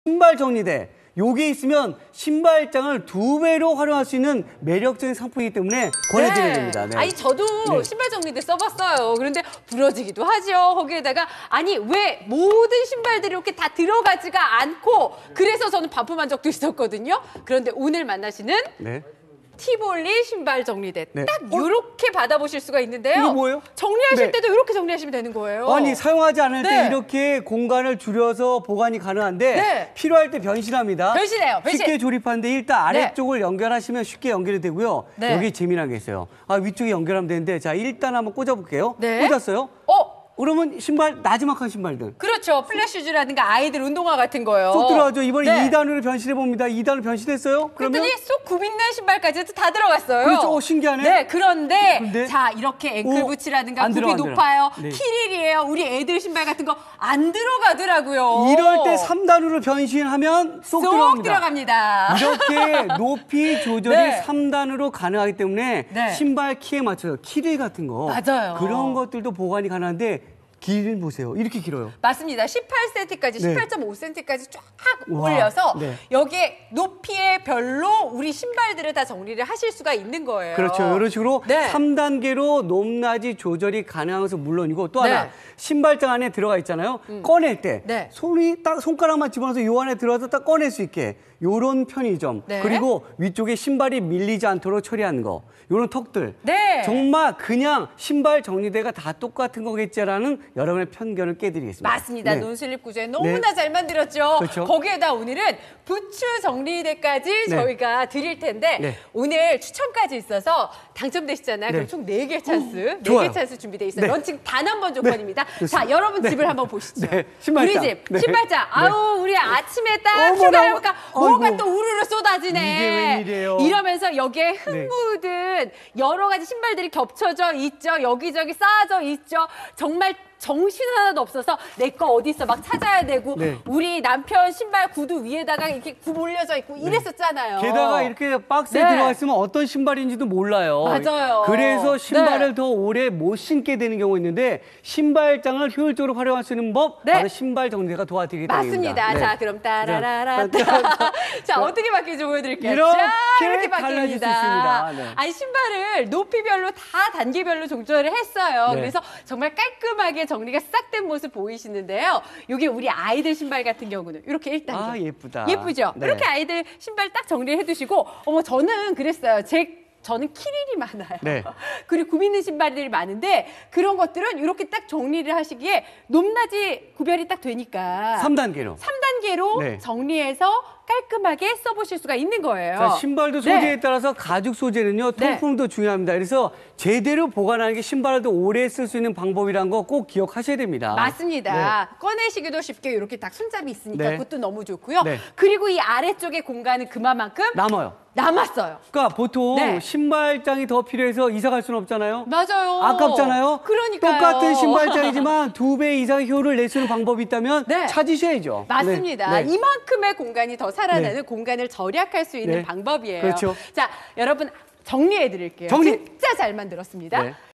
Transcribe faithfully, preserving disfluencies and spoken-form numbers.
신발 정리대. 요게 있으면 신발장을 두 배로 활용할 수 있는 매력적인 상품이기 때문에 권해드려야 됩니다. 네. 아니 저도 네. 신발 정리대 써봤어요. 그런데 부러지기도 하죠. 거기에다가 아니 왜 모든 신발들이 이렇게 다 들어가지가 않고 그래서 저는 반품한 적도 있었거든요. 그런데 오늘 만나시는 네. 티볼리 신발 정리대 네. 딱 이렇게 받아보실 수가 있는데요. 이거 뭐예요? 정리하실 네. 때도 이렇게 정리하시면 되는 거예요. 아니 사용하지 않을 네. 때 이렇게 공간을 줄여서 보관이 가능한데 네. 필요할 때 변신합니다. 변신해요. 변신. 쉽게 조립하는데 일단 아래쪽을 네. 연결하시면 쉽게 연결이 되고요. 네. 여기 재미난 게 있어요. 아 위쪽에 연결하면 되는데 자 일단 한번 꽂아볼게요. 네. 꽂았어요. 어? 그러면 신발 나지막한 신발들. 그렇죠. 플랫슈즈라든가 아이들 운동화 같은 거요. 쏙 들어가죠. 이번에 네. 이 단으로 변신해 봅니다. 이 단으로 변신했어요. 그러면 그랬더니 쏙 굽있는 신발까지도 다 들어갔어요. 그렇죠. 오, 신기하네. 네, 그런데 근데? 자 이렇게 앵클 오, 부츠라든가 안 굽이 들어가, 안 들어가. 높아요. 네. 키릴이에요. 우리 애들 신발 같은 거 안 들어가더라고요. 이럴 때 삼 단으로 변신하면 쏙, 쏙 들어갑니다. 들어갑니다. 이렇게 높이 조절이 네. 삼 단으로 가능하기 때문에 네. 신발 키에 맞춰서 키릴 같은 거 맞아요. 그런 것들도 보관이 가능한데 길 보세요. 이렇게 길어요. 맞습니다. 십팔 센티미터까지, 네. 십팔 점 오 센티미터까지 쫙 우와, 올려서 네. 여기에 높이에 별로 우리 신발들을 다 정리를 하실 수가 있는 거예요. 그렇죠. 이런 식으로 네. 삼 단계로 높낮이 조절이 가능한 것은 물론이고 또 하나 네. 신발장 안에 들어가 있잖아요. 꺼낼 때 네. 손이 딱 손가락만 집어넣어서 요 안에 들어가서 딱 꺼낼 수 있게 요런 편의점 네. 그리고 위쪽에 신발이 밀리지 않도록 처리하는 거 요런 턱들 네. 정말 그냥 신발 정리대가 다 똑같은 거겠지라는 여러분의 편견을 깨드리겠습니다. 맞습니다. 네. 논슬립 구조에 너무나 잘 만들었죠. 그렇죠. 거기에다 오늘은 부츠 정리대까지 네. 저희가 드릴 텐데 네. 오늘 추첨까지 있어서 당첨되시잖아요. 네. 그럼 총 네 개 찬스, 네 개 좋아요. 찬스 준비돼 있어요. 네. 런칭 단 한 번 조건입니다. 네. 자, 여러분 네. 집을 한번 보시죠. 네. 신발장. 우리 집, 네. 신발장. 네. 아우, 우리 아침에 딱 어머나. 출발해볼까 뭐가 아이고. 또 우르르 쏟아지네. 이게 웬일이에요. 이러면서 여기에 흙 네. 묻은 여러 가지 신발들이 겹쳐져 있죠. 여기저기 쌓아져 있죠. 정말 정신 하나도 없어서 내 거 어디 있어 막 찾아야 되고 네. 우리 남편 신발 구두 위에다가 이렇게 굽 올려져 있고 이랬었잖아요. 게다가 이렇게 박스에 네. 들어가 있으면 어떤 신발인지도 몰라요. 맞아요. 그래서 신발을 네. 더 오래 못 신게 되는 경우가 있는데 신발장을 효율적으로 활용할 수 있는 법 네. 바로 신발 정리가 도와드리겠다. 맞습니다. 네. 자, 그럼 따라라라. 네. 자, 어떻게 바뀌는지 보여드릴게요. 이렇게 자, 이렇게 달라질 수 바뀝니다. 있습니다. 네. 아니, 신발을 높이별로 다 단계별로 조절을 했어요. 네. 그래서 정말 깔끔하게 정리가 싹 된 모습 보이시는데요. 이게 우리 아이들 신발 같은 경우는 이렇게 일 단계. 아, 예쁘다. 예쁘죠? 네. 이렇게 아이들 신발 딱 정리를 해두시고, 어머, 저는 그랬어요. 제 저는 키릴이 많아요. 네. 그리고 굽 있는 신발들이 많은데 그런 것들은 이렇게 딱 정리를 하시기에 높낮이 구별이 딱 되니까 삼 단계로. 삼 단계로 네. 정리해서 깔끔하게 써보실 수가 있는 거예요. 자, 신발도 소재에 네. 따라서 가죽 소재는요, 네. 통풍도 중요합니다. 그래서 제대로 보관하는 게 신발을 더 오래 쓸 수 있는 방법이라는 거 꼭 기억하셔야 됩니다. 맞습니다. 꺼내시기도 쉽게 이렇게 딱 손잡이 있으니까 네. 그것도 너무 좋고요. 네. 그리고 이 아래쪽에 공간은 그만큼 남아요. 남았어요. 그러니까 보통 네. 신발장이 더 필요해서 이사 갈 수는 없잖아요. 맞아요. 아깝잖아요. 그러니까요. 똑같은 신발장이지만 두 배 이상의 효율을 낼 수 있는 방법이 있다면 네. 찾으셔야죠. 맞습니다. 네. 네. 이만큼의 공간이 더 살아나는 네. 공간을 절약할 수 있는 네. 방법이에요. 그렇죠. 자, 여러분 정리해 드릴게요. 정리. 진짜 잘 만들었습니다. 네.